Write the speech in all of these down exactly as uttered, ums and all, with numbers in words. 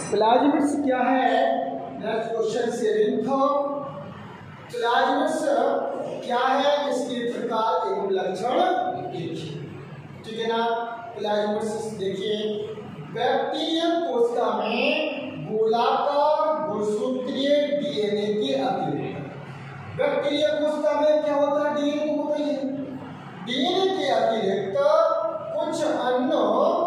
Plasmids क्या है? Next question seven था। प्लाज्मिड्स क्या है, इसके प्रकार एवं लक्षण देखिए, ठीक है ना। प्लाज्मिड्स देखिए, बैक्टीरियल कोशिका में गोलाकार गुणसूत्रीय डीएनए के अतिरिक्त, बैक्टीरियल कोशिका में क्या होता है? डीएनए को होता है। डीएनए के अतिरिक्त कुछ अन्य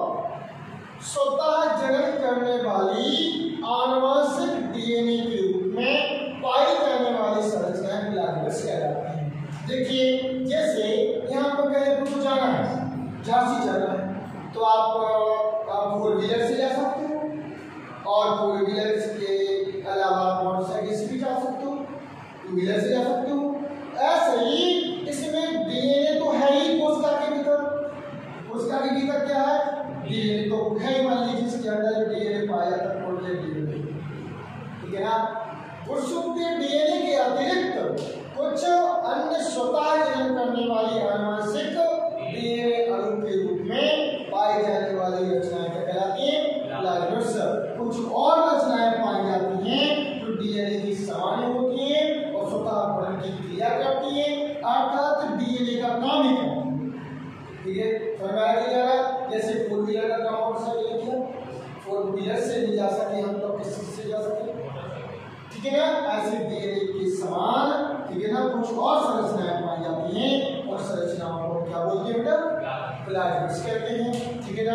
स्वतः जनन करने वाली आनुवंशिक डीएनए के रूप में पाई जाने वाली संरचनाएं प्लाज्मिड्स कहलाती हैं। देखिए, जैसे यहाँ पर कहीं को जाना है, झांसी जाना है, तो आप आप फोर व्हीलर से जा सकते हो, और फोर व्हीलर के अलावा मोटरसाइकिल से भी जा सकते हो, टू व्हीलर से जा सकते हो। ऐसे ही इसमें डीएनए तो है ही कोशिका के भीतर, कोशिका के भीतर क्या है? डीएनए तो है, मान लीजिए इसके अंदर डीएनए पाया जाता है, डीएनए, ठीक है ना। गुणसूत्रीय डीएनए के अतिरिक्त कुछ अन्य स्वतः जनन करने वाली आनुवंशिक डीएनए अणु के रूप में पाई जाने वाली रचनाएं क्या कहलाती हैं? प्लाज्मिड्स। कुछ और रचनाएं पाई जाती हैं जो डीएनए की समान होती हैं और स्वतः बनन की क्रिया करती हैं, अर्थात डीएनए का काम ही करती है, ठीक है। समझ आ रहा है? जैसे फोर व्हीलर का काम मोटरसाइकिल किया, फोर व्हीलर से नहीं जा सके हम लोग, किसी से जा सके, ठीक है ना। ऐसे डीएनए के समान, ठीक है ना, कुछ और संरचनाएं पाई जाती हैं और संरचनाओं को क्या बोलते हैं बेटा? प्लाज्मिड्स कहते हैं, ठीक है ना।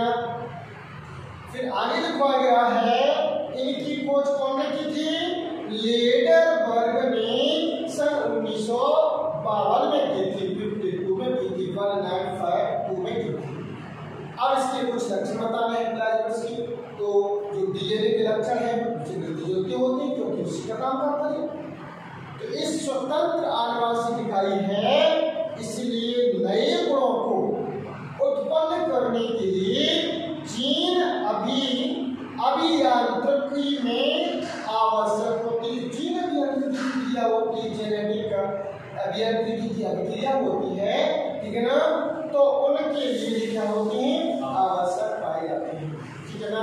फिर आगे लिखवाया गया है, इनकी खोज कौन ने की थी? लेडरबर्ग ने सन उन्नीस सौ बावन में की थी, बावन में की थी, उन्नीस सौ बावन में की थी। अब इसके कुछ लक्षण बताने हैं प्लाज्मिड्स के। तो जो डीएनए के लक्षण हैं उससे मिलते जुलते होते हैं, क्योंकि उसी का काम करता है। तो इस स्वतंत्र आनुवंशिक इकाई है, इसलिए नए गुणों को उत्पन्न करने के लिए जीन अभी अभियांत्रिकी में आवश्यक होती है। जीन अभियांत्रिकी की क्रिया होती है, जेनेटिक अभियांत्रिकी की अभिक्रिया होती है, ठीक है ना। तो उनके लिए क्या होती है? आवश्यक पाई जाती है, ठीक है ना।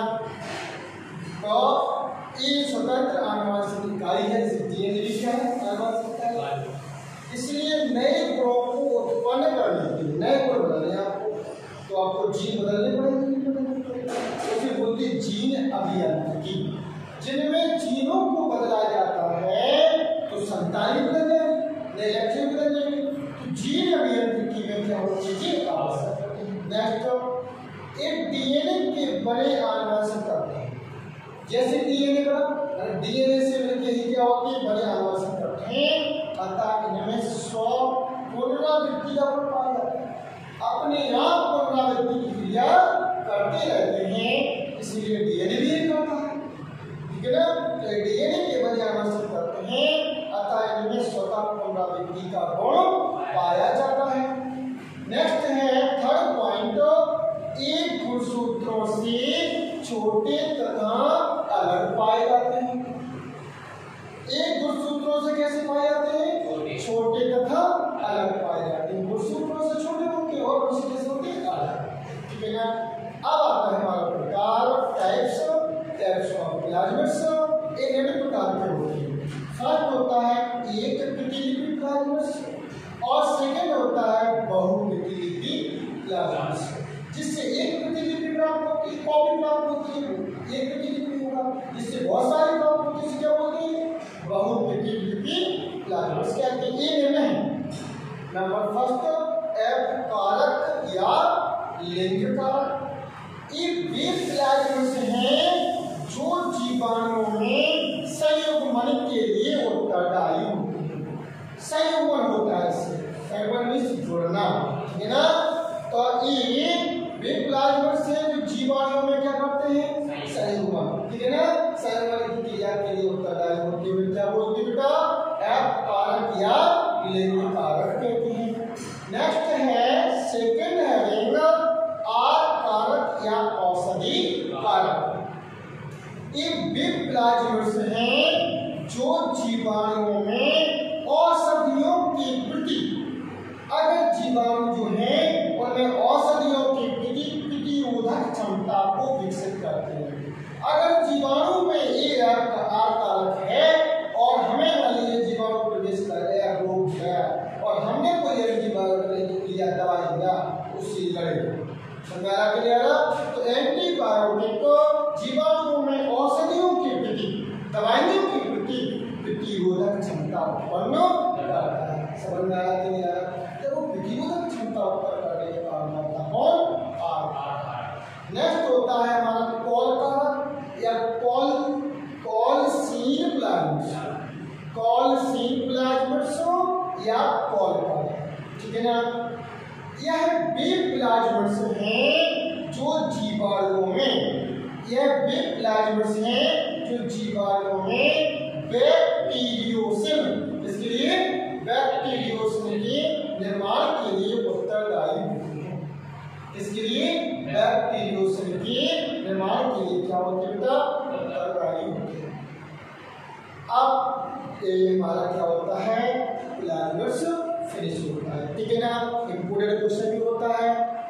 तो ये स्वतंत्र आनुवंशिक इकाई है, डीएनए भी क्या है? आनुवंशिक इकाई। इसलिए नए गुणों को उत्पन्न करने के लिए, नए गुण बनाने आपको, तो आपको जीन बदलने पड़ेंगे। तो फिर बोलते जीन अभियांत्रिकी, जिनमें जीनों को बदला जाता है तो संतान भी बदल जाएगी, नए लक्षण बदल जाएंगे। तो जीन अभियांत्रिकी में क्या होती है? आवश्यक। नेक्स्ट, एक डीएनए के बड़े आनुवंशिक तत्व हैं, जैसे डीएनए का डीएनए से मिलके ही क्या होती है? बड़े आनुवंशिक तत्व हैं, अतः इनमें सौ पुनरावृत्ति का गुण पाया जाता है, अपने आप पुनरावृत्ति की क्रिया करते रहते हैं, इसलिए डीएनए भी एक करता है, ठीक है ना। तो डीएनए के बड़े आनुवंशिक तत्व हैं, अतः इनमें स्वतः पुनरावृत्ति का गुण पाया जाता है। नेक्स्ट है थर्ड पॉइंट, एक गुणसूत्रों से छोटे तथा अलग पाए जाते हैं। एक गुणसूत्रों से कैसे पाए जाते हैं? छोटे तथा अलग पाए जाते हैं। गुणसूत्रों से छोटे होंगे और उनसे कैसे होते हैं? अलग, ठीक है ना। अब आता है हमारा प्रकार, टाइप्स टाइप्स ऑफ प्लाज्मिड्स। ये निम्न प्रकार के होते हैं। फर्स्ट होता है एक प्रतिलिपि प्लाज्मिड्स और सेकंड होता है बहुप्रतिलिपि प्लाज्मिड्स, जिससे एक प्रतिलिपि प्राप्त होती है, कॉपी प्राप्त होती है, एक प्रतिलिपि होगा, जिससे बहुत सारी प्राप्त होती है, क्या बोलते हैं? बहुप्रतिलिपि प्लाज्मिड्स कहते हैं। ये निर्णय है नंबर फर्स्ट, एफ कारक या लिंग कारक। ये वे प्लाज्मिड्स हैं जो जीवाणुओं में संयुग्मन के लिए उत्तरदायी होते हैं। संयुग्मन होता है, इससे संयुग्मन मींस जुड़ना, ठीक है ना। तो ये वे प्लाज्मिड्स हैं जो जीवाणुओं में क्या करते हैं? संयुग्मन, ठीक है ना। संयुग्मन की क्रिया के लिए उत्तरदायी होते हैं। क्या बोलते हैं बेटा? एफ कारक या लिंग कारक कहते हैं। नेक्स्ट है सेकंड हेडिंग, आर कारक या औषधि कारक। ये वे प्लाज्मिड्स हैं जो जीवाणुओं में औषधियों के प्रति, अगर जीवाणु जो है उनमें औषधियों के प्रति प्रतिरोधक क्षमता को विकसित करते हैं। अगर जीवाणु में जीवाणुओं में औषधियों के प्रति, दवाइयों के प्रति प्रतिरोधक क्षमता उत्पन्न करता है। समझ में आया कि नहीं आया? जब वो प्रतिरोधक क्षमता उत्पन्न करने के कारण होता कौन? आर। नेक्स्ट होता है हमारा कॉल कारक या col colicin plasmids, colicin plasmids या कॉल कारक, ठीक है ना। यह वे प्लाज्मिड्स हैं जो जीवाणुओं में, यह वे प्लाज्मिड्स हैं जो जीवाणुओं में बैक्टीरियोसिन, इसके लिए बैक्टीरियोसिन के निर्माण के लिए उत्तरदायी होते हैं। इसके लिए बैक्टीरियोसिन के निर्माण के लिए क्या होते हैं बेटा? उत्तरदायी होते हैं। अब ये हमारा क्या होता है? प्लाज्मिड्स फिनिश होता है, ठीक है ना। इंपोर्टेंट क्वेश्चन भी होता है।